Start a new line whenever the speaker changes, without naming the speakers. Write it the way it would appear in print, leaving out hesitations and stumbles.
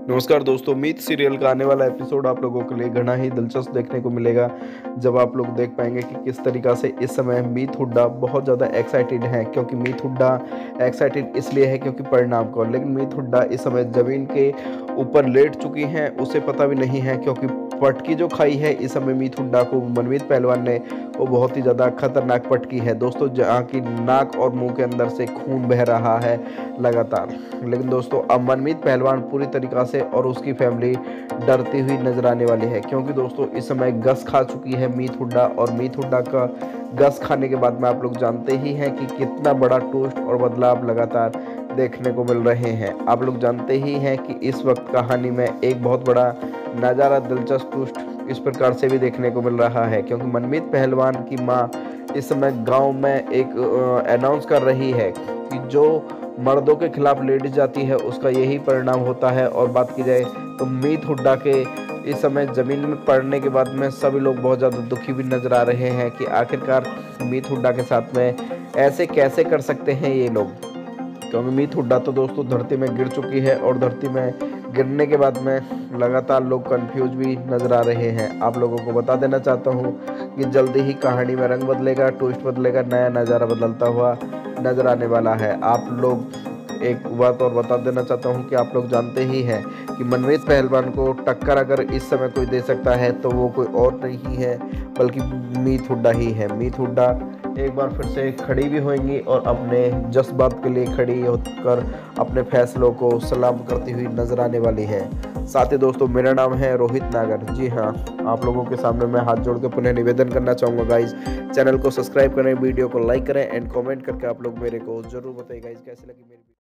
नमस्कार दोस्तों, मीत सीरियल का आने वाला एपिसोड आप लोगों के लिए घना ही दिलचस्प देखने को मिलेगा। जब आप लोग देख पाएंगे कि किस तरीक़ा से इस समय मीत हुड्डा बहुत ज़्यादा एक्साइटेड हैं, क्योंकि मीत हुड्डा एक्साइटेड इसलिए है क्योंकि परिणाम को, लेकिन मीत हुड्डा इस समय ज़मीन के ऊपर लेट चुकी हैं, उसे पता भी नहीं है क्योंकि पटकी जो खाई है इस समय मीत हुड्डा को मनमीत पहलवान ने, वो बहुत ही ज़्यादा खतरनाक पटकी है दोस्तों, जहाँ की नाक और मुंह के अंदर से खून बह रहा है लगातार। लेकिन दोस्तों अब मनमीत पहलवान पूरी तरीक़ा से और उसकी फैमिली डरती हुई नजर आने वाली है, क्योंकि दोस्तों इस समय गस खा चुकी है मीत हुड्डा, और मीत हुड्डा का गस खाने के बाद में आप लोग जानते ही हैं कि कितना बड़ा ट्विस्ट और बदलाव लगातार देखने को मिल रहे हैं। आप लोग जानते ही हैं कि इस वक्त कहानी में एक बहुत बड़ा नज़ारा, दिलचस्प ट्विस्ट इस प्रकार से भी देखने को मिल रहा है, क्योंकि मनमीत पहलवान की माँ इस समय गांव में एक अनाउंस कर रही है कि जो मर्दों के खिलाफ लेडीज जाती है उसका यही परिणाम होता है। और बात की जाए तो मीत हुड्डा के इस समय ज़मीन में पड़ने के बाद में सभी लोग बहुत ज़्यादा दुखी भी नजर आ रहे हैं कि आखिरकार मीत हुड्डा के साथ में ऐसे कैसे कर सकते हैं ये लोग, क्योंकि मीत हुड्डा तो दोस्तों धरती में गिर चुकी है और धरती में गिरने के बाद में लगातार लोग कंफ्यूज भी नजर आ रहे हैं। आप लोगों को बता देना चाहता हूँ कि जल्दी ही कहानी में रंग बदलेगा, ट्विस्ट बदलेगा, नया नज़ारा बदलता हुआ नजर आने वाला है। आप लोग एक बात और बता देना चाहता हूँ कि आप लोग जानते ही हैं कि मनमीत पहलवान को टक्कर अगर इस समय कोई दे सकता है तो वो कोई और नहीं है बल्कि मीत हुड्डा ही है। मीत हुड्डा एक बार फिर से खड़ी भी होंगी और अपने जज्बात के लिए खड़ी होकर अपने फैसलों को सलाम करती हुई नजर आने वाली है। साथ ही दोस्तों मेरा नाम है रोहित नागर। जी हाँ, आप लोगों के सामने मैं हाथ जोड़ के पुनः निवेदन करना चाहूँगा गाइज, चैनल को सब्सक्राइब करें, वीडियो को लाइक करें एंड कमेंट करके आप लोग मेरे को जरूर बताइए गाइज कैसे लगी मेरी